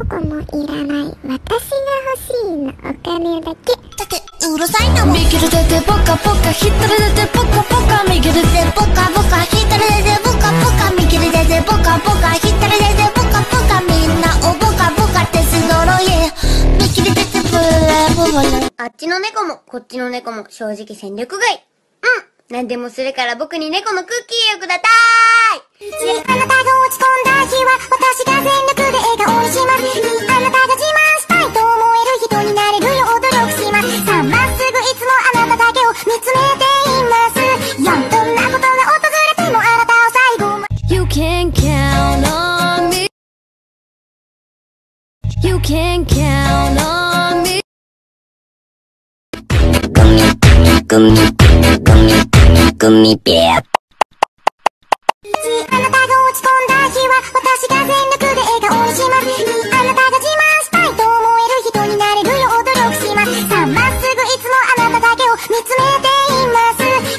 こもいらない、私が欲しいのお金だけ。 だってうるさいんだもん。 右手でポカポカ、左手でポカポカ、右手でポカポカ、左手でポカポカ、右手でポカポカ、左手でポカポカ、みんなをポカポカってすぞろい。右手でブレボボレ。 あっちの猫もこっちの猫も正直戦力外。何でもするから僕に猫のクッキーをください。 あなたが落ち込んだ日は私が全力で笑顔にします。あなたが自慢したいと思える人になれるよう努力します。さあまっすぐいつもあなただけを見つめています。どんなことが訪れてもあなたを最後まで You can count on me. You can count on me. グミベア。あなたが落ち込んだ日は私が全力で笑顔にします。あなたが自慢したいと思える人になれるよう努力します。さあまっすぐいつもあなただけを見つめています。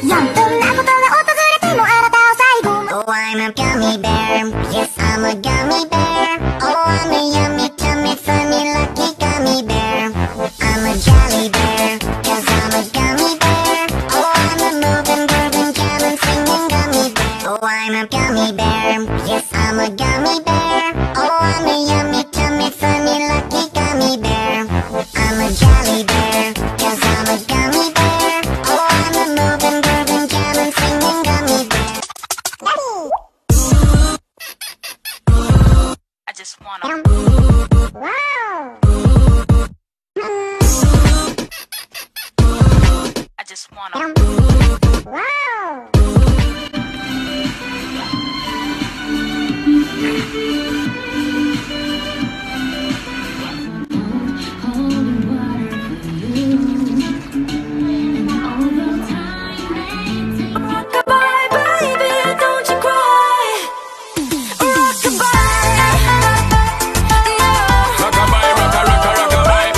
どんなことが訪れてもあなたを最後まで Oh, I'm a gummy bear. Yes, I'm a gummy bear. Oh, I'm a yummy, tummy, funny, lucky gummy bear. I'm a jelly bear, cause I'm a gummy bear. Oh, I'm a moving, grooving, jamming, singing gummy bear. Oh, I'm a gummy bear. Yes, I'm a gummy bear. Oh, I'm a yummy, tummy, funny, lucky gummy bear. I'm a jelly bear, cause I'm a gummy bear. Oh, I'm a moving, grooving, jamming, singing gummy bear. I just wanna. Wow! I just wanna. Wow! Rockabye, baby, don't you cry. Rockabye, Rockabye, rocka, rocka, rockabye.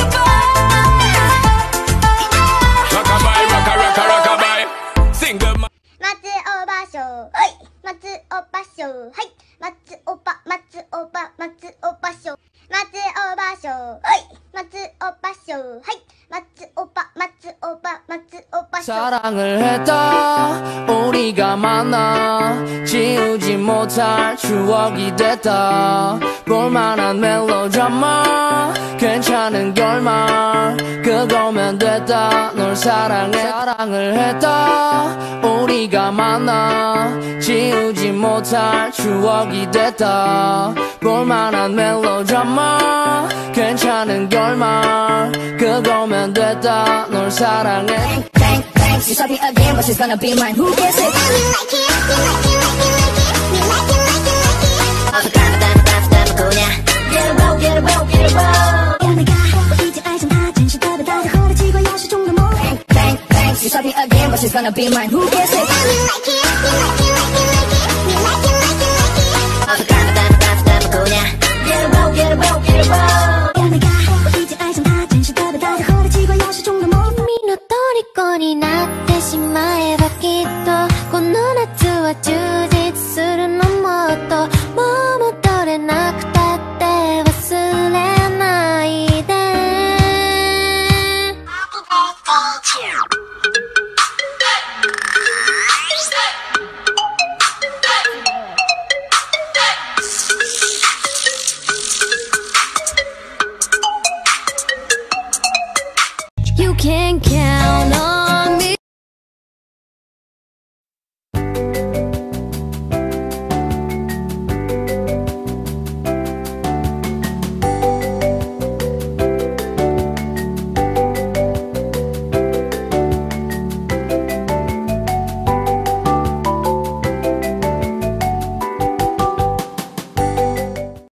Rockabye, rocka, rocka, rockabye. Single man. 松尾芭蕉、はい。松尾芭蕉、はい。松尾芭蕉。松尾芭蕉、はい。松尾芭蕉、はい。松尾芭蕉。 사랑을 했다 우리가 만나 지우지 못할 추억이 됐다 볼만한 멜로드라마 괜찮은 결말 그거면 됐다 널 사랑해 사랑을 했다 우리가 만나 지우지 못할 추억이 됐다 볼만한 멜로드라마 괜찮은 결말 그거면 됐다 널 사랑해 bang, bang. She's sorry again, but she's gonna be mine. Who gets it? Get about, get about, get about. Bang, bang, bang. She's sorry again, but she's gonna be mine. Who gets it? Get about, get about, get about. 君の虜になってしまえばきっとこの夏は充実するのもっともう戻れなくたって忘れないで You can count